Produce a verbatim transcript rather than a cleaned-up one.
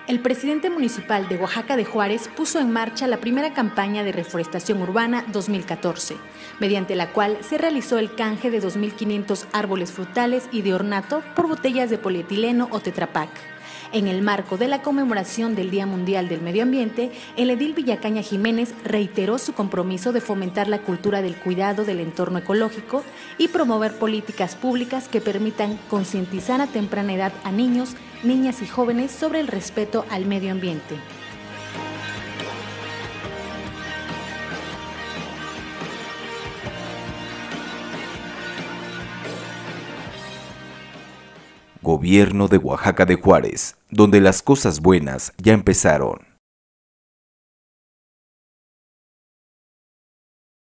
El presidente municipal de Oaxaca de Juárez puso en marcha la primera campaña de reforestación urbana dos mil catorce, mediante la cual se realizó el canje de dos mil quinientos árboles frutales y de ornato por botellas de polietileno o Tetra Pak. En el marco de la conmemoración del Día Mundial del Medio Ambiente, el edil Villacaña Jiménez reiteró su compromiso de fomentar la cultura del cuidado del entorno ecológico y promover políticas públicas que permitan concientizar a temprana edad a niños, niñas y jóvenes sobre el respeto al medio ambiente. Gobierno de Oaxaca de Juárez, donde las cosas buenas ya empezaron.